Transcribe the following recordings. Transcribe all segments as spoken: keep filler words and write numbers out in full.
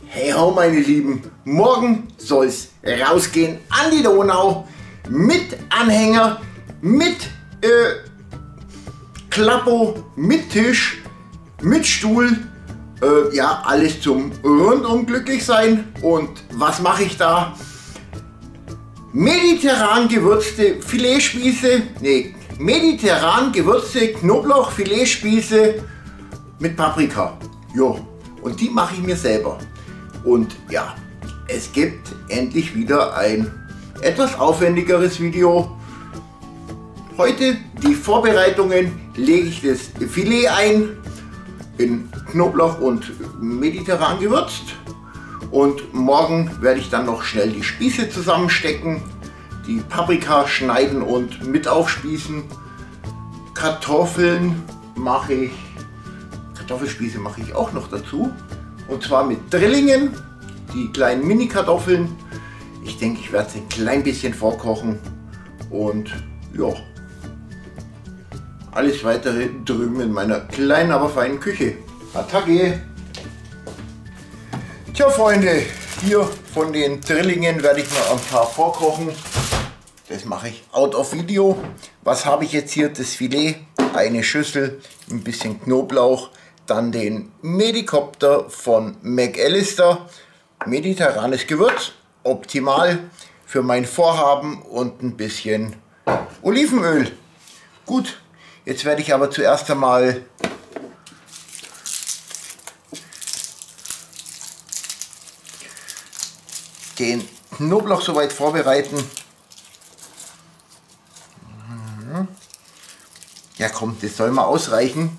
Hey ho meine Lieben, morgen soll es rausgehen an die Donau mit Anhänger, mit äh, Klappo, mit Tisch, mit Stuhl, äh, ja alles zum rundum glücklich sein. Und was mache ich da? Mediterran gewürzte Filetspieße, nee, mediterran gewürzte Knoblauch-Filetspieße mit Paprika. Jo, und die mache ich mir selber. Und ja, es gibt endlich wieder ein etwas aufwendigeres Video. Heute die Vorbereitungen, lege ich das Filet ein in Knoblauch und mediterran gewürzt. Und morgen werde ich dann noch schnell die Spieße zusammenstecken, die Paprika schneiden und mit aufspießen. Kartoffeln mache ich, Kartoffelspieße mache ich auch noch dazu. Und zwar mit Drillingen, die kleinen Mini-Kartoffeln. Ich denke, ich werde sie ein klein bisschen vorkochen. Und ja, alles weitere drüben in meiner kleinen, aber feinen Küche. Attacke! Tja Freunde, hier von den Drillingen werde ich noch ein paar vorkochen. Das mache ich out of video. Was habe ich jetzt hier? Das Filet, eine Schüssel, ein bisschen Knoblauch, dann den Medikopter von McAllister. Mediterranes Gewürz, optimal für mein Vorhaben, und ein bisschen Olivenöl. Gut, jetzt werde ich aber zuerst einmal den Knoblauch soweit vorbereiten. Ja komm, das soll mal ausreichen.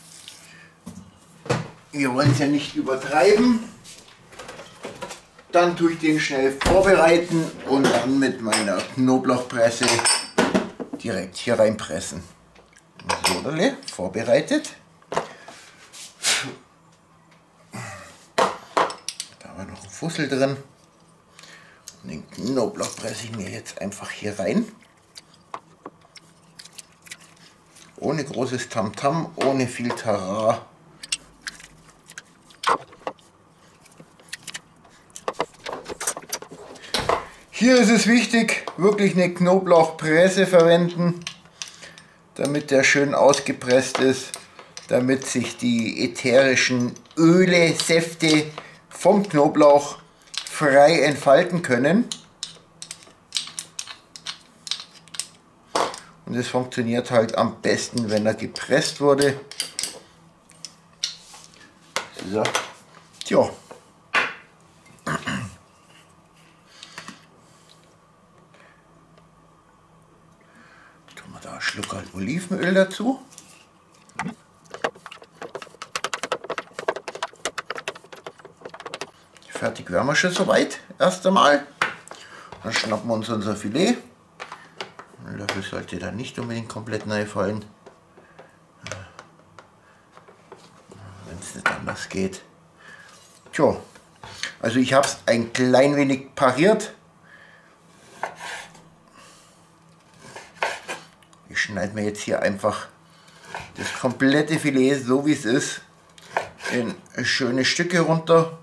Wir wollen es ja nicht übertreiben. Dann tue ich den schnell vorbereiten und dann mit meiner Knoblauchpresse direkt hier reinpressen. So, vorbereitet. Da war noch ein Fussel drin. Und den Knoblauch presse ich mir jetzt einfach hier rein. Ohne großes Tamtam, ohne viel Tara. Hier ist es wichtig, wirklich eine Knoblauchpresse verwenden, damit der schön ausgepresst ist, damit sich die ätherischen Öle, Säfte vom Knoblauch frei entfalten können. Und es funktioniert halt am besten, wenn er gepresst wurde. So, tja. Tun wir da einen Schluck Olivenöl dazu. Fertig wären wir schon soweit, erst einmal. Dann schnappen wir uns unser Filet. Ein Löffel sollte da nicht unbedingt komplett reinfallen, wenn es nicht anders geht. Tja, also ich habe es ein klein wenig pariert. Ich schneide mir jetzt hier einfach das komplette Filet, so wie es ist, in schöne Stücke runter.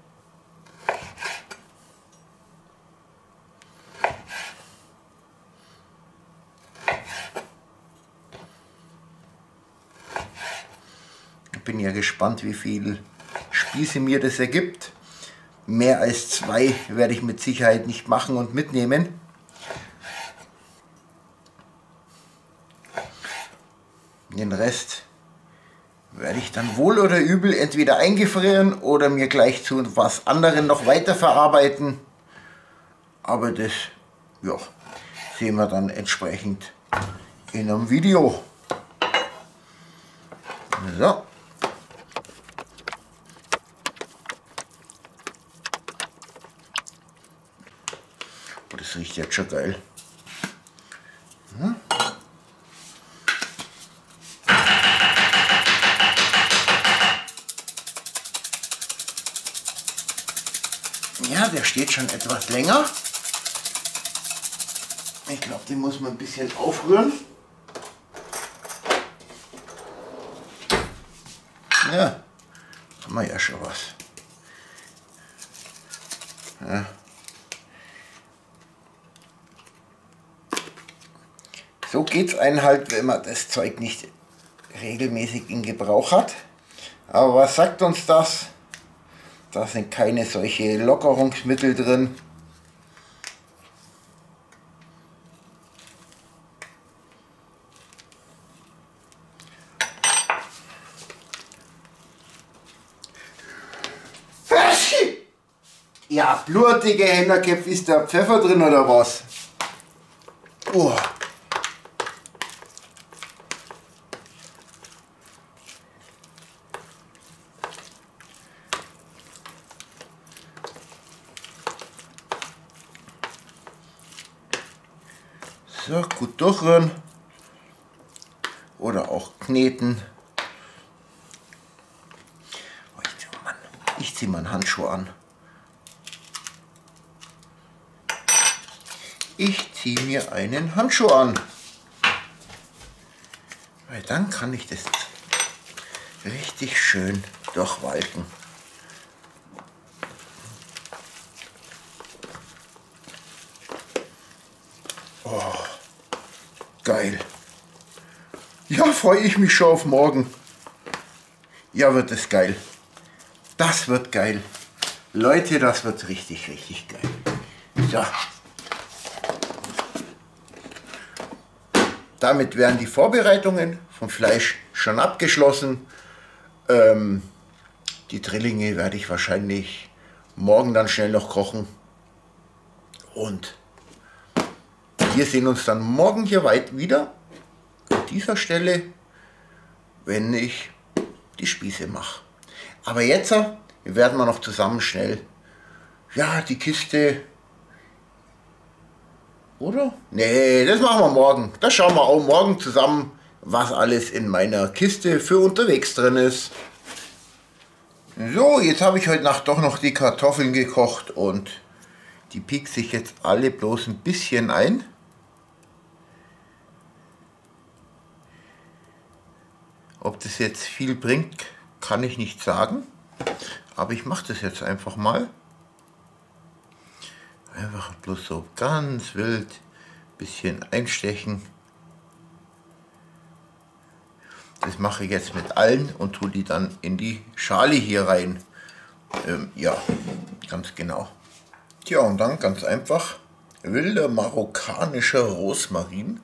Bin ja gespannt, wie viel Spieße mir das ergibt. Mehr als zwei werde ich mit Sicherheit nicht machen und mitnehmen. Den Rest werde ich dann wohl oder übel entweder eingefrieren oder mir gleich zu was anderem noch weiter verarbeiten. Aber das, ja, sehen wir dann entsprechend in einem Video. So. Das riecht jetzt schon geil. Hm? Ja, der steht schon etwas länger. Ich glaube, den muss man ein bisschen aufrühren. Ja, haben wir ja schon was. Ja. So geht es einem halt, wenn man das Zeug nicht regelmäßig in Gebrauch hat. Aber was sagt uns das? Da sind keine solche Lockerungsmittel drin. Ja, blutige Händerköpfe, ist da Pfeffer drin oder was? Oh. So, gut durchrühren. Oder auch kneten. Oh, Mann, ich ziehe meinen Handschuh an. Ich ziehe mir einen Handschuh an. Weil dann kann ich das richtig schön durchwalken. Oh, geil. Ja, freue ich mich schon auf morgen. Ja, wird es geil. Das wird geil. Leute, das wird richtig, richtig geil. So. Damit wären die Vorbereitungen vom Fleisch schon abgeschlossen. Ähm, die Drillinge werde ich wahrscheinlich morgen dann schnell noch kochen. Und wir sehen uns dann morgen hier weit wieder an dieser Stelle, wenn ich die Spieße mache. Aber jetzt werden wir noch zusammen schnell, ja, die Kiste, oder? Nee, das machen wir morgen. Das schauen wir auch morgen zusammen, was alles in meiner Kiste für unterwegs drin ist. So, jetzt habe ich heute Nacht doch noch die Kartoffeln gekocht und die piekse ich jetzt alle bloß ein bisschen ein. Ob das jetzt viel bringt, kann ich nicht sagen. Aber ich mache das jetzt einfach mal. Einfach bloß so ganz wild ein bisschen einstechen. Das mache ich jetzt mit allen und tue die dann in die Schale hier rein. Ähm, ja, ganz genau. Tja, und dann ganz einfach wilder marokkanischer Rosmarin.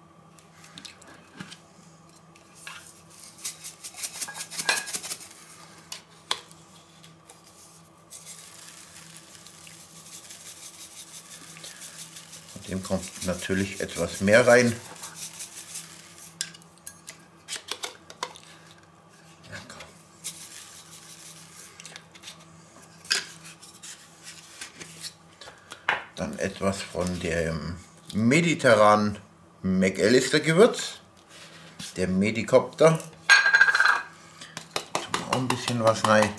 Dem kommt natürlich etwas mehr rein. Dann etwas von dem mediterranen McAllister Gewürz, der Medikopter. Tun wir auch ein bisschen was rein.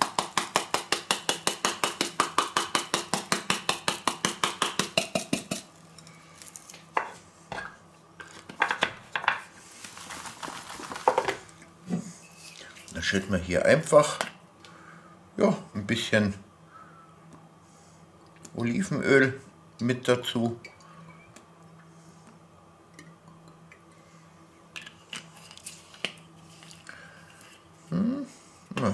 Dann schütten wir hier einfach ja, ein bisschen Olivenöl mit dazu. Hm, ja.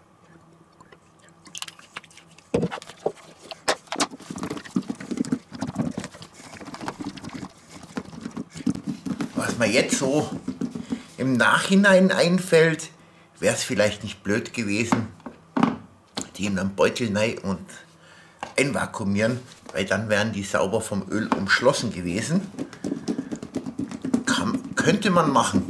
Was mir jetzt so im Nachhinein einfällt, wäre es vielleicht nicht blöd gewesen, die in einen Beutel rein und einvakuumieren, weil dann wären die sauber vom Öl umschlossen gewesen. Kann, könnte man machen.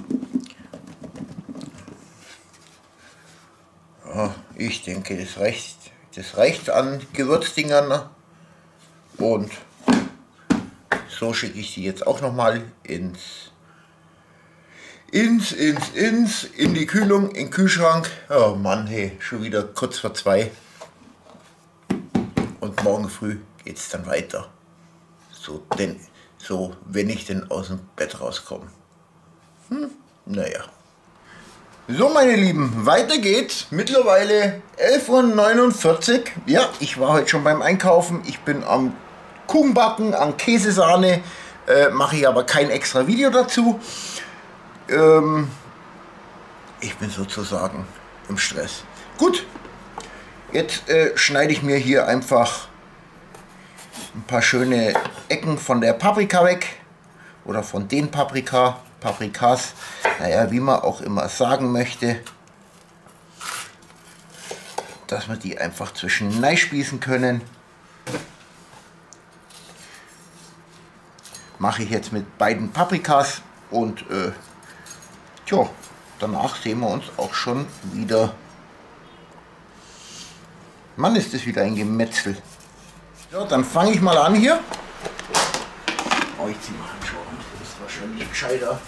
Ja, ich denke, das reicht, das reicht an Gewürzdingern. Und so schicke ich sie jetzt auch nochmal ins Ins, ins, ins, in die Kühlung, in den Kühlschrank. Oh Mann, hey, schon wieder kurz vor zwei. Und morgen früh geht es dann weiter. So, denn, so, wenn ich denn aus dem Bett rauskomme. Hm, naja. So meine Lieben, weiter geht's. Mittlerweile elf Uhr neunundvierzig. Ja, ich war heute schon beim Einkaufen. Ich bin am Kuchenbacken, an Käsesahne. Äh, mache ich aber kein extra Video dazu. Ähm, ich bin sozusagen im Stress. Gut, jetzt äh, schneide ich mir hier einfach ein paar schöne Ecken von der Paprika weg. Oder von den Paprika, Paprikas. Naja, wie man auch immer sagen möchte. Dass wir die einfach zwischen spießen können. Mache ich jetzt mit beiden Paprikas und äh, tja, danach sehen wir uns auch schon wieder. Mann, ist das wieder ein Gemetzel. So, dann fange ich mal an hier. Oh, ich ziehe mal Handschuhe an, das ist wahrscheinlich gescheiter.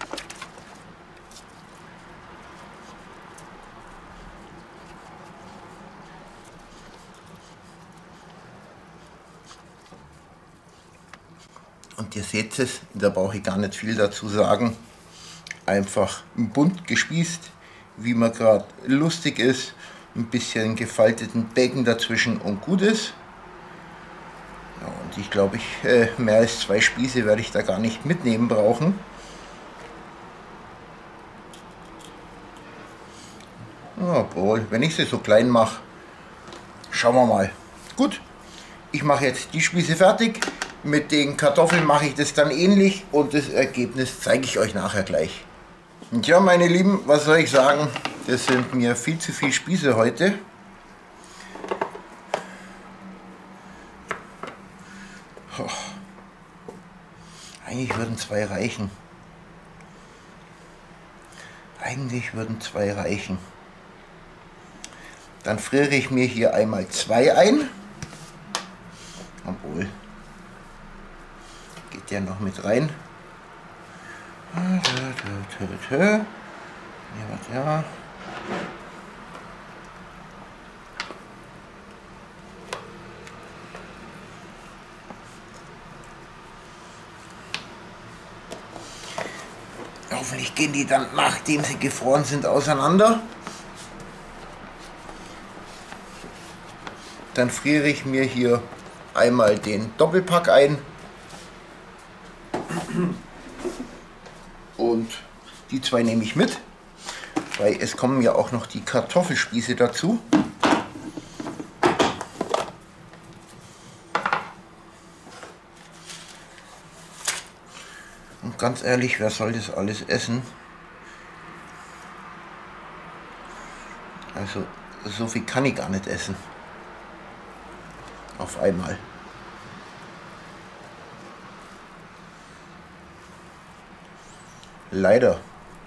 Und ihr seht es, da brauche ich gar nicht viel dazu sagen. Einfach bunt gespießt, wie man gerade lustig ist. Ein bisschen gefalteten Bacon dazwischen und gut ist. Ja, und ich glaube, ich, äh, mehr als zwei Spieße werde ich da gar nicht mitnehmen brauchen. Obwohl, wenn ich sie so klein mache, schauen wir mal. Gut, ich mache jetzt die Spieße fertig. Mit den Kartoffeln mache ich das dann ähnlich und das Ergebnis zeige ich euch nachher gleich. Und ja, meine Lieben, was soll ich sagen? Das sind mir viel zu viele Spieße heute. Oh. Eigentlich würden zwei reichen. Eigentlich würden zwei reichen. Dann friere ich mir hier einmal zwei ein. Obwohl. Geht der noch mit rein? Ja, ja. Hoffentlich gehen die dann, nachdem sie gefroren sind, auseinander. Dann friere ich mir hier einmal den Doppelpack ein. Und die zwei nehme ich mit, weil es kommen ja auch noch die Kartoffelspieße dazu. Und ganz ehrlich, wer soll das alles essen? Also so viel kann ich gar nicht essen. Auf einmal. Leider.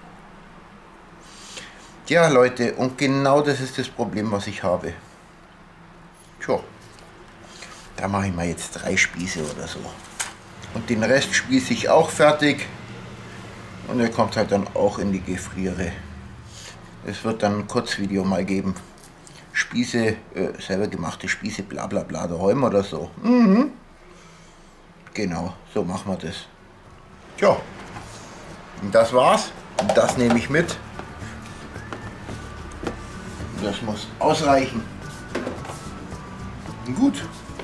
Ja, Leute, und genau das ist das Problem, was ich habe. Tja, da mache ich mal jetzt drei Spieße oder so. Und den Rest spieße ich auch fertig. Und der kommt halt dann auch in die Gefriere. Es wird dann ein Kurzvideo mal geben. Spieße, äh, selber gemachte Spieße, bla bla bla, daheim oder so. Mhm. Genau, so machen wir das. Tja. Und das war's. Und das nehme ich mit. Das muss ausreichen. Gut.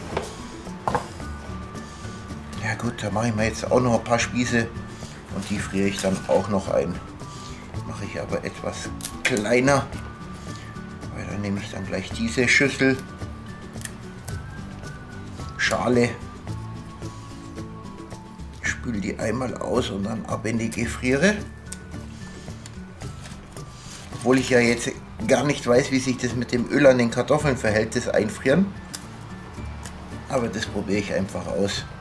Ja gut, da mache ich mir jetzt auch noch ein paar Spieße. Und die friere ich dann auch noch ein. Mache ich aber etwas kleiner. Weil dann nehme ich dann gleich diese Schüssel. Schale. Spüle die einmal aus und dann ab in die Gefriere. Obwohl ich ja jetzt gar nicht weiß, wie sich das mit dem Öl an den Kartoffeln verhält, das Einfrieren. Aber das probiere ich einfach aus.